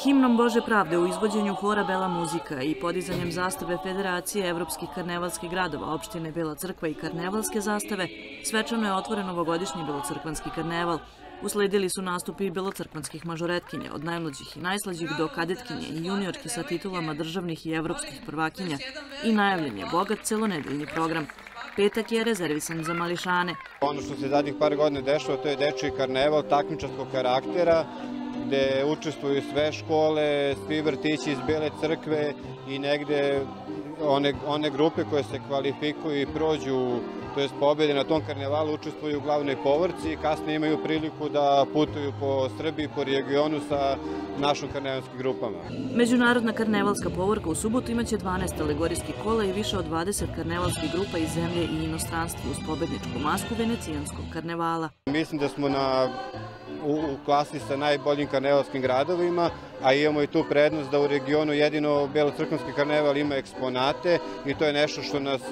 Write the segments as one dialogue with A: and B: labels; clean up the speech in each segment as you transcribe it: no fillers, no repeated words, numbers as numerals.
A: Himnom Bože pravde u izvođenju hora Bela muzika i podizanjem zastave Federacije evropskih karnevalskih gradova opštine Bela Crkva i karnevalske zastave svečano je otvoren ovogodišnji belocrkvanski karneval. Usledili su nastupi belocrkvanskih mažoretkinja, od najmlađih i najslađih do kadetkinje i juniorki sa titulama državnih i evropskih prvakinja i najavljen je bogat celonedeljni program. Petak je rezervisan za mališane.
B: Ono što se zadnjih par godina dešava, to je dečiji karneval takmičarskog karaktera, gde učestvuju sve škole, svi vrtići iz Bele Crkve i negde one grupe koje se kvalifikuju i prođu, to jest pobede na tom karnevalu, učestvuju u glavnoj povorci i kasnije imaju priliku da putuju po Srbiji, po regionu sa našim karnevalskim grupama.
A: Međunarodna karnevalska povorka u subotu imaće 12 alegorijskih kola i više od 20 karnevalskih grupa iz zemlje i inostranstva uz pobedničku masku venecijanskog karnevala.
B: Mislim da smo u klasi sa najboljim karnevalskim gradovima, a imamo i tu prednost da u regionu jedino belocrkvanski karneval ima eksponate i to je nešto što nas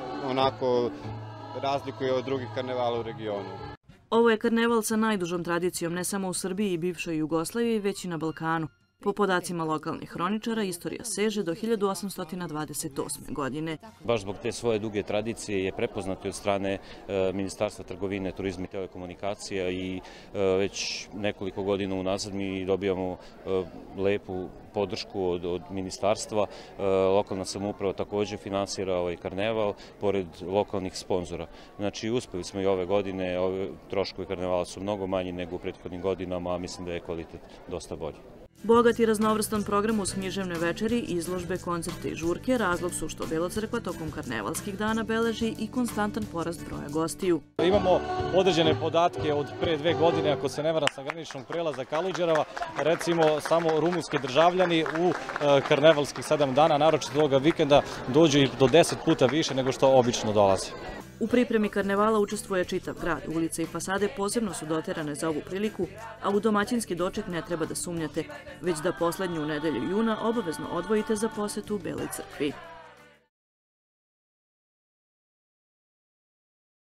B: onako razlikuje od drugih karnevala u regionu.
A: Ovo je karneval sa najdužom tradicijom ne samo u Srbiji i bivšoj Jugoslaviji, već i na Balkanu. Po podacima lokalnih hroničara, istorija seže do 1828. godine.
C: Baš zbog te svoje duge tradicije je prepoznato od strane Ministarstva trgovine, turizma i telekomunikacija i već nekoliko godina unazad mi dobijamo lepu podršku od ministarstva. Lokalna samouprava također finansira ovaj karneval, pored lokalnih sponzora. Znači, uspeli smo i ove godine, troškovi karnevala su mnogo manji nego u prethodnim godinama, a mislim da je kvalitet dosta bolji.
A: Bogat i raznovrstan program uz književne večeri, izložbe, koncerte i žurke razlog su što Bela Crkva tokom karnevalskih dana beleži i konstantan porast broja gostiju.
D: Imamo određene podatke od pre 2 godine, ako se ne varam, sa graničnog prelaza Kaluđerova, recimo samo rumunski državljani u karnevalskih 7 dana, naročito ovoga vikenda, dođu i do 10 puta više nego što obično dolaze.
A: U pripremi karnevala učestvuje čitav grad. Ulice i fasade posebno su doterane za ovu priliku, a u domaćinski doček ne treba da sumnjate, već da poslednju nedelju juna obavezno odvojite za posetu Beloj Crkvi.